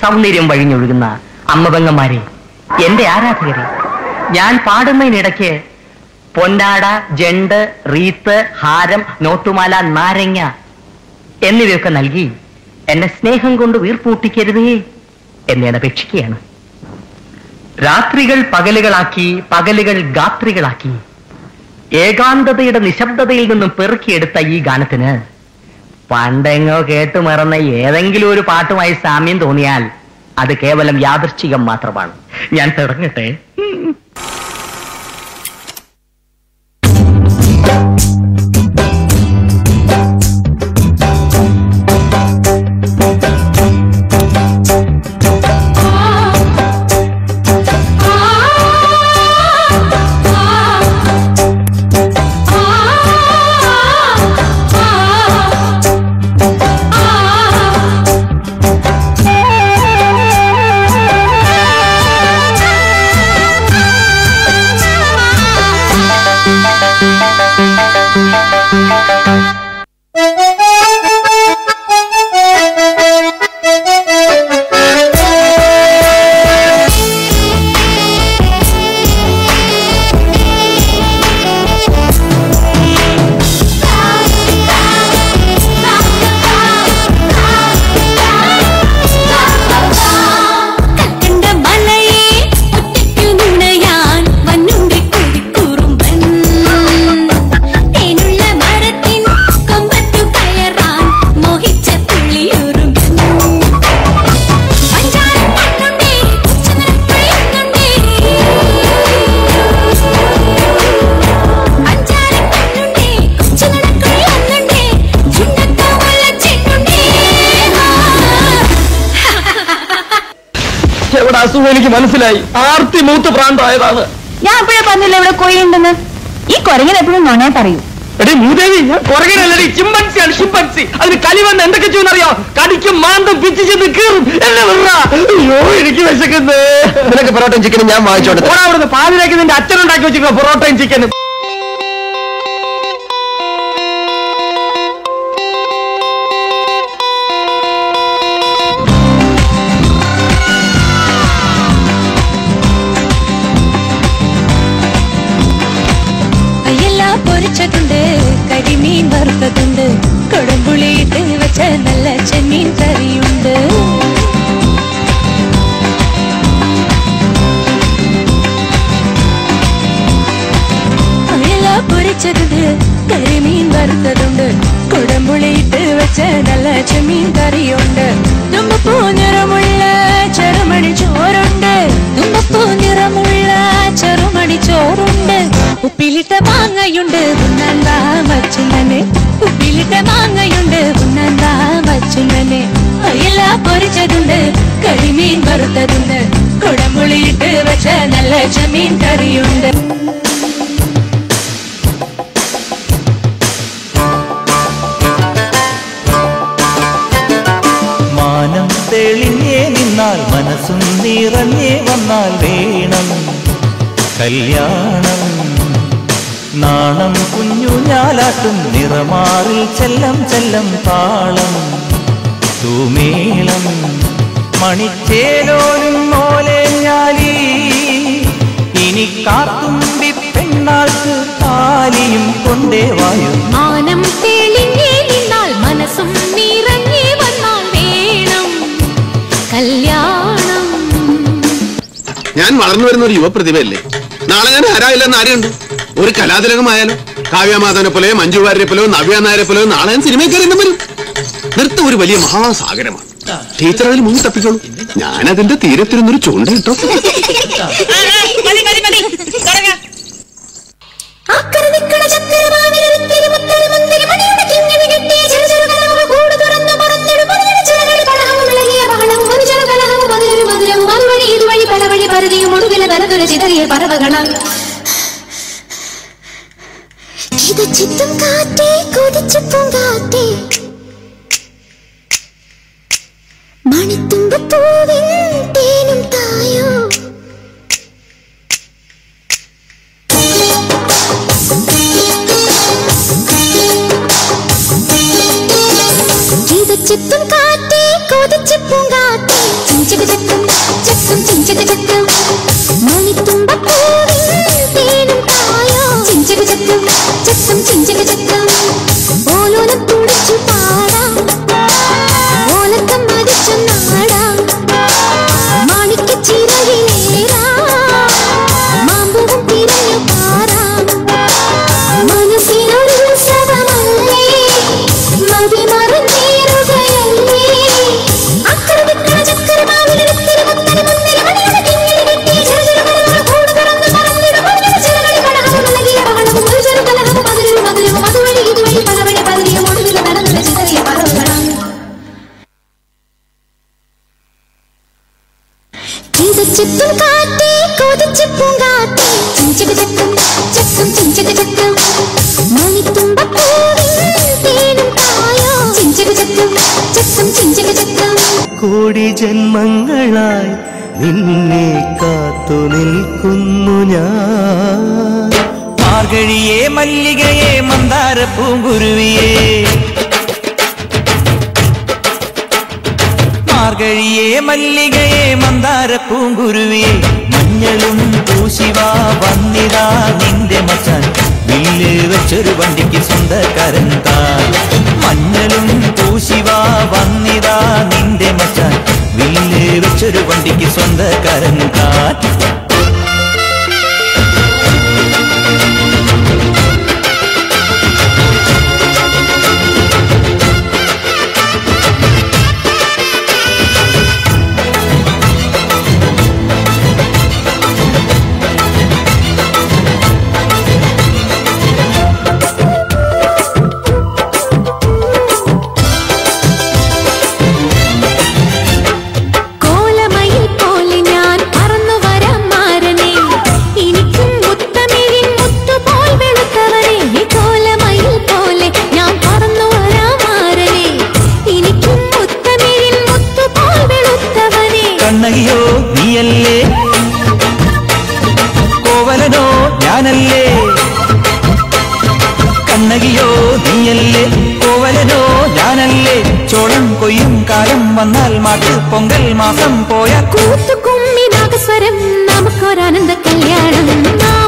സൗന്ദര്യം വഴിഞ്ഞൊഴുകുന്ന അമ്മപെങ്ങന്മാരെ, എന്റെ ആരാധകരെ, ഞാൻ പാടുന്നതിനിടയ്ക്ക് പൊന്നാട, ജണ്ട്, റീത്ത്, ഹാരം, നോട്ടുമാല, നാരങ്ങ എന്നിവയൊക്കെ നൽകി എന്നെ സ്നേഹം കൊണ്ട് വീർപ്പൂട്ടിക്കരുതേ എന്ന് ഞാൻ അപേക്ഷിക്കുകയാണ്. രാത്രികൾ പകലുകളാക്കി, പകലുകൾ ഗാത്രികളാക്കി, ഏകാന്തതയുടെ നിശബ്ദതയിൽ നിന്നും പെറുക്കിയെടുത്ത ഈ ഗാനത്തിന് പണ്ടെങ്ങോ കേട്ടുമറന്ന ഏതെങ്കിലും ഒരു പാട്ടുമായി സാമ്യം തോന്നിയാൽ അത് കേവലം യാദൃശ്ചികം മാത്രമാണ്. ഞാൻ തുടങ്ങട്ടെ. എനിക്ക് മനസ്സിലായി, ആർത്തി മൂത്ത് പ്രാന്തായതാണ്. ഞാൻ അപ്പോഴേ പറഞ്ഞില്ല ഇവിടെ കൊയ്യുണ്ടെന്ന്. ഈ കുരങ്ങൻ എപ്പോഴും നോണേ പറയൂ. എടി മൂദേവി, ഞാൻ കുരങ്ങനല്ലടി, ചിമ്പൻസിയാണ്, ചിമ്പൻസി. അതിന് കലി വന്ന് എന്തൊക്കെ ചെയ്യുന്നറിയോ? കടിക്കും, മാന്തും, പിച്ചു ചെന്ന് കീറും. എന്നെ വിട. അയ്യോ, എനിക്ക് വിശക്കുന്നേ. നിനക്ക് പൊറോട്ടയും ചിക്കനും ഞാൻ വാങ്ങിച്ചോട്ടെ. അവിടുന്ന് പാതിരാക്കി നിന്റെ അച്ഛനുണ്ടാക്കി വെച്ചിരിക്കുന്ന പൊറോട്ടയും ചിക്കനും. കരിമീൻ വറുത്തതുണ്ട്, കൊടമ്പുളിയിട്ട് വെച്ച നല്ല ചെമ്മീൻ കറിയുണ്ട്. അയല പൊരിച്ചതുണ്ട്, കരിമീൻ വറുത്തതുണ്ട്, കൊടമ്പുളിയിട്ട് വെച്ച നല്ല ചെമ്മീൻ കറിയുണ്ട്. തുമ്പപ്പൂ നിറമുള്ള ചെറുമണി ചോറുണ്ട്, തുമ്പപ്പൂ നിറമുള്ള ചെറുമണി ചോറുണ്ട്. ഉപ്പിലിട്ട മാങ്ങയുണ്ട്, ഉണ്ണാൻ വാ വച്ചുണ്ണനെ. ഉപ്പിലിട്ട മാങ്ങയുണ്ട്, ഉണ്ണാൻ വാ വച്ചുണ്ണനെ. അയല പൊരിച്ചതുണ്ട്, കരിമീൻ വറുത്തതുണ്ട്, കുടമ്പുളിയിട്ട് വെച്ച നല്ല ചെമ്മീൻ കറിയുണ്ട്. മാനം തെളിഞ്ഞേ നിന്നാൽ, മനസ്സും നിറഞ്ഞേ വന്നാൽ വേണം കല്യാണം. നാണം കുഞ്ഞു ഞാലാട്ടും, നിറമാറിൽ ചെല്ലം ചെല്ലം താളം തൂമേളം. മണിച്ചേലോലും മോലേഞ്ഞാലി, ഇനി കാത്തുമ്പി പെണ്ണാൾക്ക് താലിയും കൊണ്ടേ വായു. മാനം തെളിഞ്ഞേ നിന്നാൽ, മനസ്സും നിറഞ്ഞേ വന്നാൽ വേണം കല്യാണം. ഞാൻ വളർന്നു വരുന്ന ഒരു യുവപ്രതിഭയല്ലേ. നാളെ ഞാൻ ആരായില്ലെന്ന് ആരെയുണ്ട്? ഒരു കലാതിലകമായാലോ, കാവ്യമാധവനെ പോലെയോ, മഞ്ജു വാര്യരെ പോലെയോ, നവ്യ നായരെ പോലെയോ നാളെ ഞാൻ സിനിമയിൽ കയറി വരും. നൃത്തം ഒരു വലിയ മഹാസാഗരമാണ്. ടീച്ചർ അതിൽ മുങ്ങി തപ്പിക്കോളൂ, ഞാൻ അതിന്റെ തീരത്തിരുന്നൊരു ചൂണ്ട കിട്ടോ. ചിത്തും കാറ്റേ കൊതിച്ചു പൂങ്കാറ്റേ, മണിത്തുമ്പൂവിൻ തേനും തായോ. ചിത്തും കാറ്റേ കൊതിച്ചു പൂങ്കാറ്റേ, ചക്കം ചക്കം ചിഞ്ചക ചക്കം മണിത്തുമ്പപ്പൂവിൻ തേനും തായോ ചിഞ്ചക ചക്കം ചക്കം ചിഞ്ചക ചക്കം ഓലോലം തുടിച്ചു പാടാം ഓലക്കം മരിച്ചു നാടാം മാണിക്കച്ചിറകിലേറാം മാമ്പൂവും തിരഞ്ഞു പാറാം മനസ്സിനൊരു ഉത്സവമല്ലേ മതി മറന്നേറുകയല്ലേ അക്കരവിക്കണ ചക്കരമാവിലെടുത്തിരി മുത്തരി മുന്തിരി മണിയുടെ കിങ്ങിണി കെട്ടി ചെറുചെറുകടങ്ങൾ കൂട് തുറന്ന് പറന്നിട മണിയുടെ ചിറകളി പടഹവും നൽകിയ പവണവും ഒരു ചെറു കലഹവും മധുരവും മധുരവും അതുവഴി ഇതുവഴി പലവഴി പതിരിയും ഒടുവിൽ നടന്നിട ചിതറിയ പറവുകളാം ചിതച്ചിത്തും കാറ്റേ കൊതിച്ചു പൂങ്കാറ്റേ ചിഞ്ചക ചക്കം ചക്കം ചിഞ്ചക ചക്കം മണിത്തുമ്പപ്പൂവിൻ തേനും തായോ ചിഞ്ചക ചക്കം ചക്കം ചിഞ്ചക ചക്കം കോടി ജന്മങ്ങളായി നിന്നെ കാത്തു നിൽക്കുന്നു ഞാൻ മാർഗഴിയെ മല്ലികയെ മന്ദാര പൂങ്കുരുവിയെ മാർഗഴിയെ മല്ലികയെ മന്ദാര പൂങ്കുരുവിയെ മഞ്ഞളും പൂശിവാ വന്നിതാ നിന്റെ മച്ചാൻ വില്ല് വെച്ചൊരു വണ്ടിക്ക് സ്വന്തക്കാരൻ താൻ മഞ്ഞളും പൂശിവാ വന്നിതാ നിന്റെ മച്ചാൻ വില്ല് വെച്ചൊരു വണ്ടിക്ക് സ്വന്തക്കാരൻ താൻ കണ്ണകിയോ നീയല്ലേ കോവലനോ ഞാനല്ലേ കണ്ണകിയോ നീയല്ലേ കോവലനോ ഞാനല്ലേ ചോളം കൊയ്യും കാലം വന്നാൽ മാട്ടു പൊങ്കൽ മാസം പോയ കൂത്തുകുമ്മി നാഗസ്വരം നമുക്കൊരാനന്ദ കല്യാണം